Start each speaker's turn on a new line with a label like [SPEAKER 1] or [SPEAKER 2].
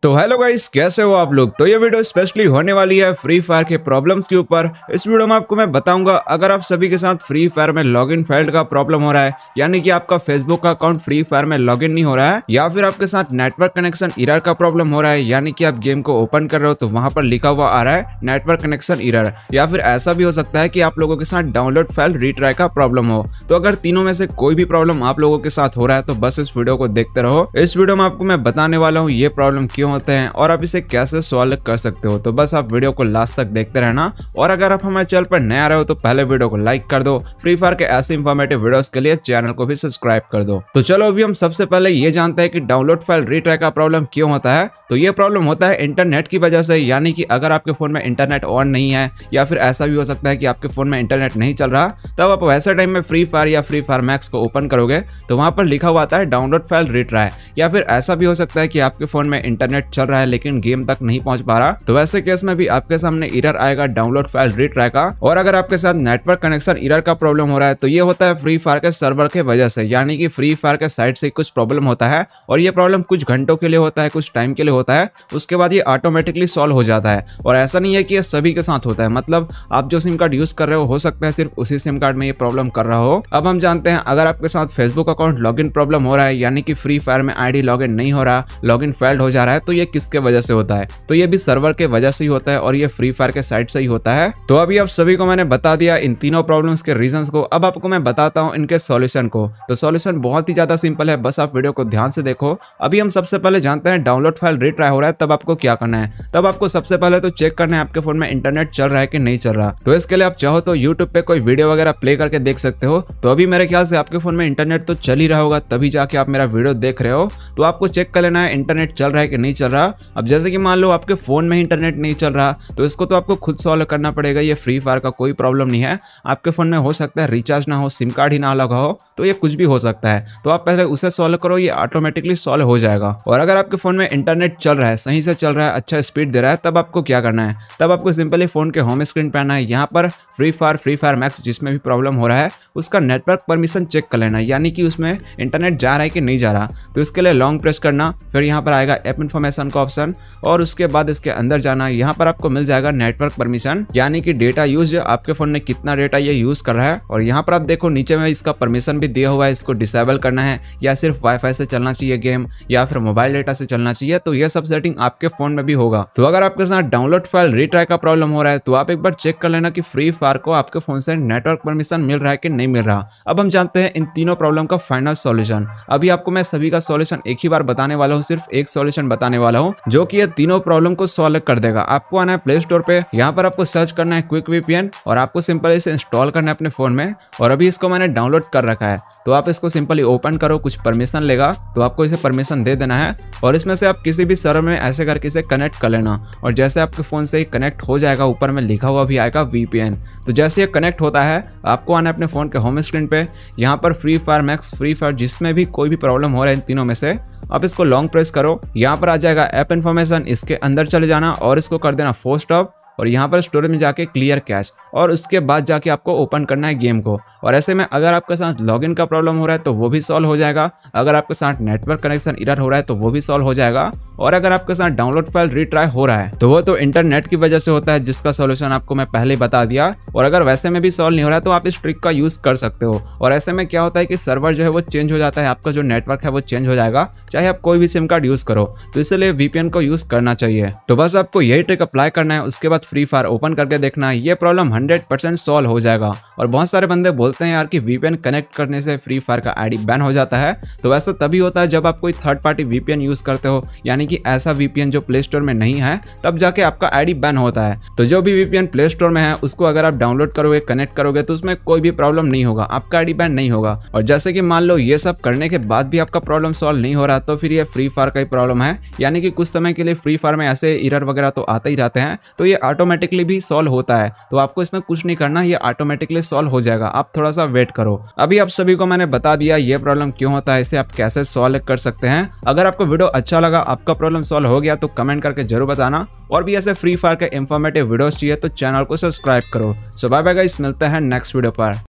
[SPEAKER 1] तो hello guys, कैसे हो आप लोग। तो ये वीडियो स्पेशली होने वाली है फ्री फायर के प्रॉब्लम्स के ऊपर। इस वीडियो में आपको मैं बताऊंगा अगर आप सभी के साथ फ्री फायर में लॉगिन फेल्ड का प्रॉब्लम हो रहा है, यानी कि आपका फेसबुक का अकाउंट फ्री फायर में लॉगिन नहीं हो रहा है, या फिर आपके साथ नेटवर्क कनेक्शन एरर का प्रॉब्लम हो रहा है, यानी कि आप गेम को ओपन कर रहे हो तो वहां पर लिखा हुआ आ रहा है नेटवर्क कनेक्शन एरर, या फिर ऐसा भी हो सकता है कि आप लोगों के साथ डाउनलोड फाइल रीट्राई का प्रॉब्लम हो। तो अगर तीनों में से कोई भी प्रॉब्लम आप लोगों के साथ हो रहा है तो बस इस वीडियो को देखते रहो। इस वीडियो में आपको मैं बताने वाला हूँ ये प्रॉब्लम क्यों होते हैं और आप इसे कैसे सॉल्व कर सकते हो। तो बस आप वीडियो को लास्ट तक देखते रहना, और अगर आप हमारे चैनल पर नए आ रहे हो तो पहले वीडियो को लाइक कर दो। फ्री फायर के ऐसे इंफॉर्मेटिव वीडियोस के लिए चैनल को भी सब्सक्राइब कर दो। तो चलो अभी हम सबसे पहले ये जानते हैं कि डाउनलोड फाइल रीट्राई का प्रॉब्लम क्यों होता है। तो ये प्रॉब्लम होता है इंटरनेट की वजह से, यानी कि अगर आपके फोन में इंटरनेट ऑन नहीं है, या फिर ऐसा भी हो सकता है कि आपके फोन में इंटरनेट नहीं चल रहा, तब आप वैसे टाइम में फ्री फायर या फ्री फायर मैक्स को ओपन करोगे तो वहां पर लिखा हुआ आता है डाउनलोड फाइल रीट्राई। या फिर ऐसा भी हो सकता है कि आपके फोन में इंटरनेट चल रहा है लेकिन गेम तक नहीं पहुंच पा रहा, तो वैसे केस में भी आपके सामने एरर आएगा डाउनलोड फाइल रीट्राई का। और अगर आपके साथ नेटवर्क कनेक्शन एरर का प्रॉब्लम हो रहा है तो ये होता है फ्री फायर के सर्वर के वजह से, यानी कि फ्री फायर के साइड से कुछ प्रॉब्लम होता है और ये प्रॉब्लम कुछ घंटों के लिए होता है, कुछ टाइम के लिए होता है, उसके बाद ये ऑटोमेटिकली सॉल्व हो जाता है। और ऐसा नहीं है कि ये सभी के साथ होता है, मतलब आप जो सिम कार्ड यूज कर रहे हो सकता है सिर्फ उसी सिम कार्ड में ये प्रॉब्लम कर रहा हो। अब हम जानते हैं अगर आपके साथ फेसबुक अकाउंट लॉगिन प्रॉब्लम हो रहा है, यानी कि फ्री फायर में आईडी लॉगिन नहीं हो रहा, लॉगिन फेल्ड हो जा रहा है, तो ये किसके वजह से होता है। तो ये भी सर्वर के वजह से ही होता है और ये फ्री फायर के साइड से ही होता है। तो अभी आप सभी को मैंने बता दिया इन तीनों प्रॉब्लम्स के रीजंस को। अब आपको मैं बताता हूँ इनके सॉल्यूशन को। तो सॉल्यूशन बहुत ही ज्यादा सिंपल है, बस आप वीडियो को ध्यान से देखो। अभी हम सबसे पहले जानते हैं डाउनलोड फाइल रीट्राई हो रहा है तब आपको क्या करना है। तब आपको सबसे पहले तो चेक करना है आपके फोन में इंटरनेट चल रहा है कि नहीं चल रहा। तो इसके लिए आप चाहो तो यूट्यूब पे कोई वीडियो वगैरह प्ले करके देख सकते हो। तो अभी मेरे ख्याल से आपके फोन में इंटरनेट तो चल ही रहा होगा, तभी जाके आप मेरा वीडियो देख रहे हो। तो आपको चेक कर लेना है इंटरनेट चल रहा है कि नहीं चल रहा। अब जैसे कि मान लो आपके फोन में इंटरनेट नहीं चल रहा, तो इसको तो आपको खुद सॉल्व करना पड़ेगा। ये फ्री फायर का कोई प्रॉब्लम नहीं है। आपके फोन में हो सकता है रिचार्ज ना हो, सिम कार्ड ही ना लगा हो, तो ये कुछ भी हो सकता है। तो आप पहले उसे सॉल्व करो, ये ऑटोमेटिकली सॉल्व हो जाएगा। और अगर आपके फोन में इंटरनेट चल रहा है, सही से चल रहा है, अच्छा स्पीड दे रहा है, तब आपको क्या करना है। तब आपको सिंपली फोन के होम स्क्रीन पे आना है। यहाँ पर फ्री फायर मैक्स जिसमें भी प्रॉब्लम हो रहा है उसका नेटवर्क परमिशन चेक कर लेना है, यानी कि उसमें इंटरनेट जा रहा है कि नहीं जा रहा। तो इसके लिए लॉन्ग प्रेस करना, फिर यहाँ पर आएगा ऐप इन्फॉर्मेशन का ऑप्शन, और उसके बाद इसके अंदर जाना। यहाँ पर आपको मिल जाएगा नेटवर्क परमिशन, यानी कि डेटा यूज, आपके फोन में कितना डेटा ये यूज कर रहा है। और यहाँ पर आप देखो नीचे में इसका परमिशन भी दिया हुआ है, इसको डिसेबल करना है, या सिर्फ वाईफाई से चलना चाहिए गेम, या फिर मोबाइल डेटा से चलना चाहिए। तो ये सब सेटिंग आपके फोन में भी होगा। तो अगर आपके साथ डाउनलोड फाइल रीट्राई का प्रॉब्लम हो रहा है तो आप एक बार चेक कर लेना कि फ्री फायर को आपके फोन से नेटवर्क परमिशन मिल रहा है कि नहीं मिल रहा। अब हम जानते हैं इन तीनों प्रॉब्लम का फाइनल सॉल्यूशन। अभी आपको मैं सभी का सॉल्यूशन एक ही बार बताने वाला हूँ, सिर्फ एक सॉल्यूशन बताने वाला हूँ जो कि ये तीनों प्रॉब्लम को सॉल्व कर देगा। आपको आना है प्ले स्टोर पे, यहाँ पर आपको सर्च करना है क्विक वीपीएन, और आपको सिंपल इसे इंस्टॉल करना है अपने फोन में। और अभी इसको मैंने डाउनलोड कर रखा है, तो आप इसको सिंपली ओपन करो। कुछ परमिशन लेगा तो आपको इसे परमिशन दे देना है, और इसमें से आप किसी भी सर्वर में ऐसे करके इसे कनेक्ट कर लेना। और जैसे आपके फोन से कनेक्ट हो जाएगा, ऊपर में लिखा हुआ भी आएगा वीपीएन। तो जैसे ये कनेक्ट होता है आपको आना है अपने फोन के होम स्क्रीन पे, यहाँ पर Free Fire Max, Free Fire जिसमें भी कोई भी प्रॉब्लम हो रहा है इन तीनों में से, आप इसको लॉन्ग प्रेस करो। यहाँ पर आ जाएगा ऐप इन्फॉर्मेशन, इसके अंदर चले जाना और इसको कर देना फोर्स स्टॉप, और यहाँ पर स्टोरेज में जाके क्लियर कैश, और उसके बाद जाके आपको ओपन करना है गेम को। और ऐसे में अगर आपके साथ लॉगिन का प्रॉब्लम हो रहा है तो वो भी सॉल्व हो जाएगा। अगर आपके साथ नेटवर्क कनेक्शन एरर हो रहा है तो वो भी सॉल्व हो जाएगा। और अगर आपके साथ डाउनलोड फाइल रीट्राई हो रहा है तो वो तो इंटरनेट की वजह से होता है, जिसका सॉल्यूशन आपको मैं पहले बता दिया। और अगर वैसे में भी सॉल्व नहीं हो रहा है तो आप इस ट्रिक का यूज कर सकते हो। और ऐसे में क्या होता है कि सर्वर जो है वो चेंज हो जाता है, आपका जो नेटवर्क है वो चेंज हो जाएगा, चाहे आप कोई भी सिम कार्ड यूज करो। तो इसलिए वीपीएन को यूज करना चाहिए। तो बस आपको यही ट्रिक अप्लाई करना है, उसके बाद फ्री फायर ओपन करके देखना है, ये प्रॉब्लम 100% सॉल्व हो जाएगा। और बहुत सारे बंदे बोलते हैं यार कि वीपीएन कनेक्ट करने से फ्री फायर का आईडी बैन हो जाता है। तो वैसा तभी होता है जब आप कोई थर्ड पार्टी वीपीएन यूज करते हो, यानी कि ऐसा वीपीएन जो प्ले स्टोर में नहीं है, तब जाके आपका आईडी बैन होता है। तो जो भी वीपीएन प्ले स्टोर में है उसको अगर आप डाउनलोड करोगे, कनेक्ट करोगे, तो उसमें कोई भी प्रॉब्लम नहीं होगा, आपका आईडी बैन नहीं होगा। और जैसे कि मान लो ये सब करने के बाद भी आपका प्रॉब्लम सॉल्व नहीं हो रहा, तो फिर ये फ्री फायर का ही प्रॉब्लम है, यानी कि कुछ समय के लिए फ्री फायर में ऐसे एरर वगैरह तो आते ही रहते हैं, तो ये ऑटोमेटिकली भी सॉल्व होता है। तो आपको इसमें कुछ नहीं करना, ये ऑटोमेटिकली सॉल्व हो जाएगा, आप थोड़ा सा वेट करो। अभी आप सभी को मैंने बता दिया ये प्रॉब्लम क्यों होता है, इसे आप कैसे सॉल्व कर सकते हैं। अगर आपको वीडियो अच्छा लगा, आपका प्रॉब्लम सॉल्व हो गया, तो कमेंट करके जरूर बताना। और भी ऐसे फ्री फायर के इंफॉर्मेटिव वीडियोस चाहिए तो चैनल को सब्सक्राइब करो। सो बाय बाय गाइस, मिलते हैं नेक्स्ट वीडियो पर।